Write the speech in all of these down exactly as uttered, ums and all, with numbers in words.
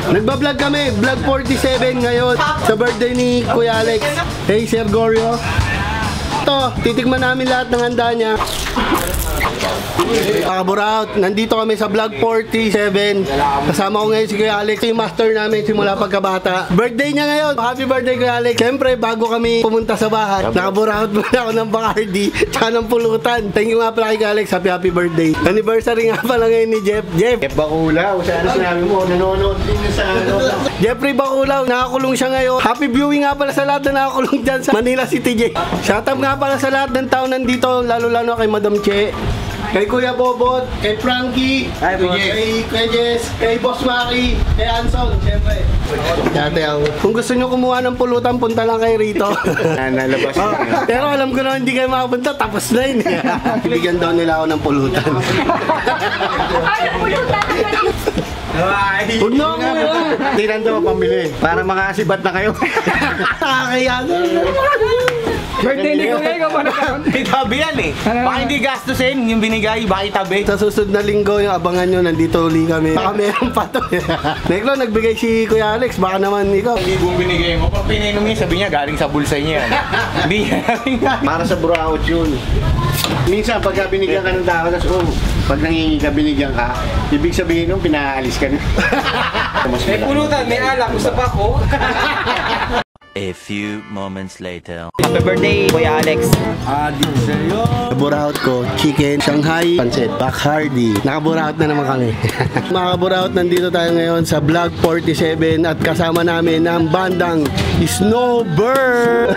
Nagbablog kami, vlog forty-seven ngayon sa birthday ni Kuya Alex. Hey Sir Goryo. Ito, titikman namin lahat ng handa niya. Kaburaot, nandito kami sa vlog forty-seven. Kasama ko ngayon si Kuya Alex, yung master namin simula pagkabata. Birthday niya ngayon. Happy birthday Kuya Alex. Siyempre, bago kami pumunta sa bahay, nakaburaot muna ako ng Bacardi tsaka ng pulutan. Thank you nga pala kay Kuya Alex. Happy happy birthday. Anniversary nga pala ngayon ni Jeff. Jeff Jeff Bakulaw, sana sinabi mo, nanonood din sa ano. Jeffrey Bakulaw, nakakulong siya ngayon. Happy viewing nga pala sa lahat na nakakulong dyan sa Manila City, J. Shout out nga pala sa lahat ng tao nandito, lalo-lalo kay Madam Che, kay Kuya Bobot, kay Frankie, Hi, kay Kuya Jess, kay Boss Maki, kay Anson, siyempre. Dati ako. Kung gusto nyo kumuha ng pulutan, punta lang kayo rito. Nalabas oh, pero alam ko na hindi kayo makapunta, tapos na yun. Bigyan daw nila ako ng pulutan. Ay, pulutan na kayo. Huwag na ako yun. Hindi nandun pambili. Para makasibat na kayo. Kaya birthday ni Kuya, ikaw ba nagkaroon? Itabi yan eh. Baka hindi gastusin yung binigay, baka itabi. sa susunod na linggo yung abangan nyo, nandito uli kami. Baka meron pa to. Neklo, nagbigay si Kuya Alex, baka naman ikaw. Hindi bong binigay mo. Pag pinainom niya, sabi niya galing sa bulsa niya yan. Hindi yan. Para sa buraot yun. Minsan, pagka binigyan ka ng tao, tas oh, pag nangingi ka, binigyan ka, ibig sabihin nung pinaalis ka na. May pulutan, may alak, usap ako. A few moments later. Happy birthday, Kuya Alex. Kaburaot ko, chicken, Shanghai, pancit, Bacardi. Nakaburaot na naman kami. Mga kaburaot, nandito tayo ngayon sa vlog forty-seven at kasama namin ang bandang Snowbird.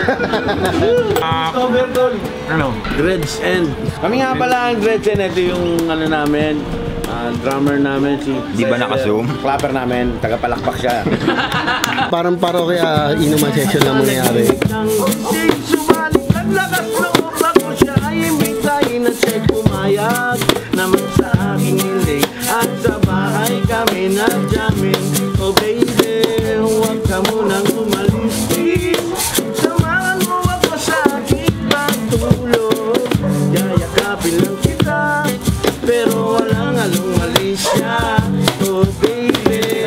Snowbird tol. Ano? Dreads End. Kami nga pala ang Dreads End. Ito yung ano namin, uh, drummer namin si... Di ba naka-zoom? Clapper namin, tagapalakpak siya. Parang paro kaya inuman session na mangyayari. Naglakas na utak ko siya ay imbitay na siya'y pumayag naman sa aking hiling at sa bahay kami nagjamin. Oh baby, huwag ka munang umalis, please. Samahan mo ako sa aking pagtulog. Yayakapin lang kita pero walang alumalis siya. Oh baby,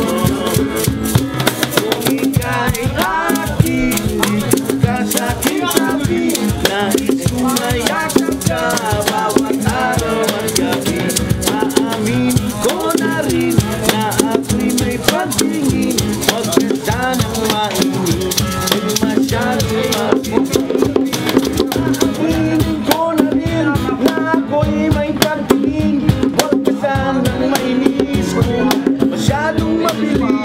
kung ika'y aking kasaking sabi, nais ko mayakap ka bawat araw at gabi. Aaminin ko na rin na ako'y may pagtingin. Huwag ka sanang mainit, huwag masyadong makinig. Aaminin ko na rin na ako'y may pagtingin. Huwag ka sanang mainis, huwag masyadong mabilis.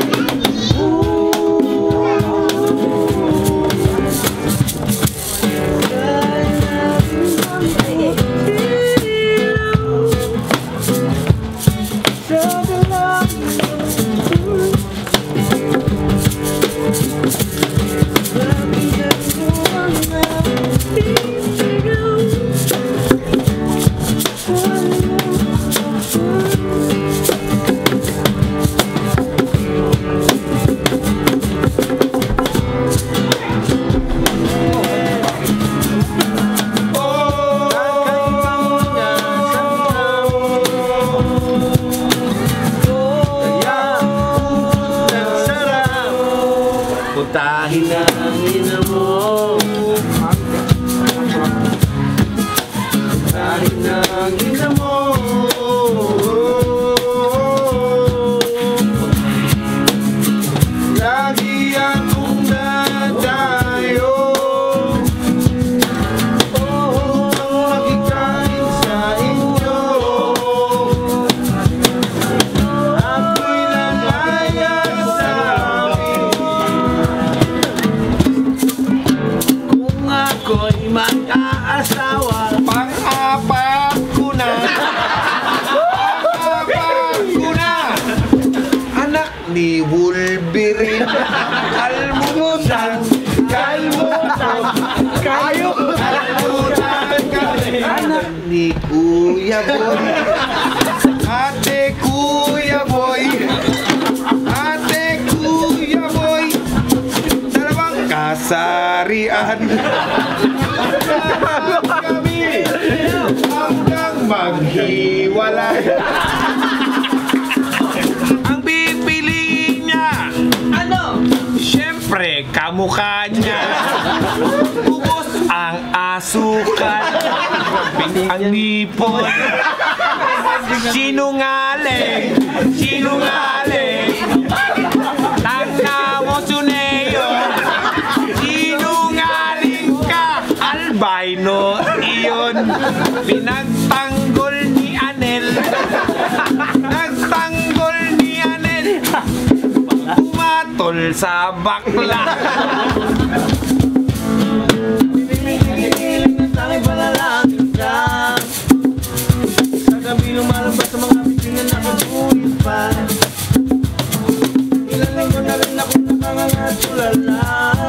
Puntahin na ang ina mo. Puntahin na ang ina mo. Lagi akong dadayo. Oh, makikain sa inyo. Ako'y lalaya sa ako'y mag-aasawa, pang-apat ko na. Pang-apat ko na. Anak ni Wolverine, kalmutan, kalmutan, kayo, kalmutan kami. Anak ni Kuya Boy, ate Kuya Boy, ate Kuya Boy, dalawang kasarian. Kami hanggang maghiwalay. Ang bibili kamukha niya. Ubos ang asukal. Ang nipon. Sinungaling. Sinungaling. Tanga mo suneo. Sinungaling ka. Albino iyon. Pinagtanggol ni Anel. Nagtanggol ni Anel. Pumatol sa bakla. Pinipigiling na tanging palalangin ka. Sa gabi lumalabas sa mga bibig na nakaguhit pa. Ilang linggo na rin ako nakangangatulala.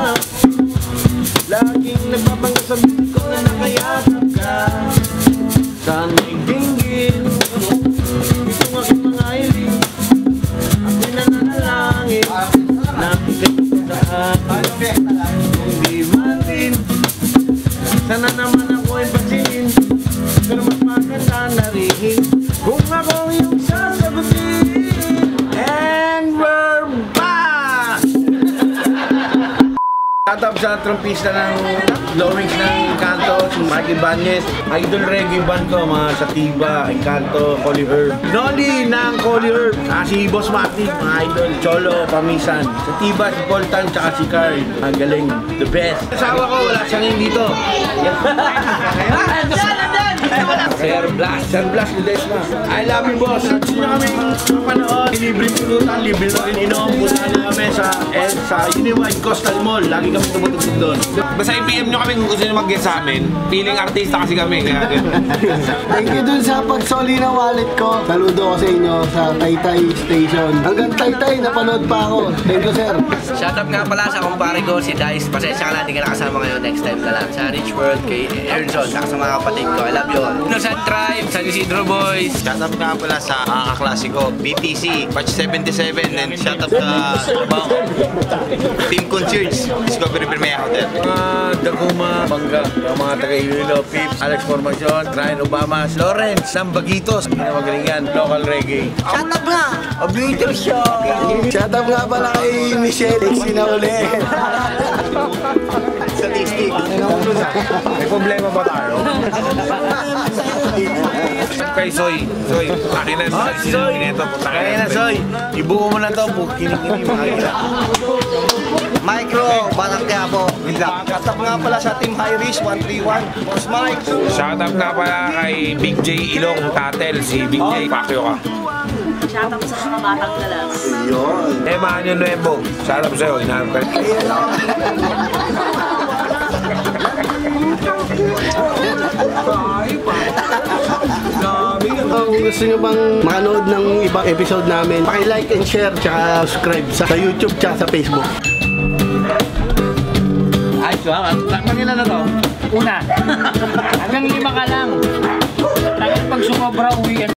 Laging nagpapangga sa bibig ko na nakayakap ka. Sana'y dinggin itong aking mga hiling. Ako'y nananalangin na ikatudaan. Kung di man din, sana naman ako'y pansinin. Pero mas maganda na rin kung ako yung sasagutin. And we're back! Tatap sa trompista ng Lawrence ng Kanto, si Mike Ibanez. Idol reggae band ko, mga Sativa, Encanto, Holy Herb. Noli ng Holy Herb. Ah, si Boss Matic, mga idol. Cholo, Pamisan. Sativa, si Paul Tan, tsaka si Carl. Ang galing. The best. Asawa ko, wala siyang hindi dito. Sir Blas. Sir Blas Ledesma. I love you, boss. At sino kami mapanood? Libre pulutan, libre na rin inom. Punta na kami sa, eh, sa Uniwide Coastal Mall. Lagi kami tumutugtog doon. Basta i-P M nyo kami kung gusto nyo mag-guest sa amin. Feeling artista kasi kami. Kaya Thank you dun sa pagsoli na wallet ko. Saludo ko sa inyo sa Taytay Station. Hanggang Taytay, napanood pa ako. Thank you, sir. Shoutout nga pala sa kumpare ko, si Dice. Pasensya ka na, hindi ka nakasama ngayon. Next time ka lang. Sa Rich World, kay Ernson, saka sa mga kapatid ko. I love you all. Innocent Tribe, San Isidro Boys. Shoutout nga pala sa mga kaklase ko, B T C, Batch seventy-seven, and shoutout sa Bang Team Concierge, Discovery Premier Hotel. Mga Daguma, Bangga, yung mga taga-Iloilo, Pips, Alex Formacion, Ryan Obama, Lawrence, Sam Baguitos, pinamagalingan, local reggae. Shoutout nga! Obito siya! Shoutout nga pala kay Michelle, X na ulit. Statistic. May problema ba tayo? kay Soy. Soy, akin na Oh, si Soy! Pineto. Kaya na, Soy! Ibuo mo na to, kinig-kinig makakita. Micro, Batang Quiapo. Katap nga pala sa Team High Risk, one three one. Boss Mike. Shoutout nga pala kay Big J Ilong Tatel. Si Big J, Pacquiao ka. Shoutout sa mga batang galas. Eh, Manyo Nuevo. Shoutout sa'yo, inaharap ka. Kung gusto nyo bang makanood ng ibang episode namin, paki-like and share, tsaka subscribe sa, sa YouTube, tsaka sa Facebook. Ayos ba? Pangila na to? Una, hanggang lima ka lang. Tapos pag sumobra, uwi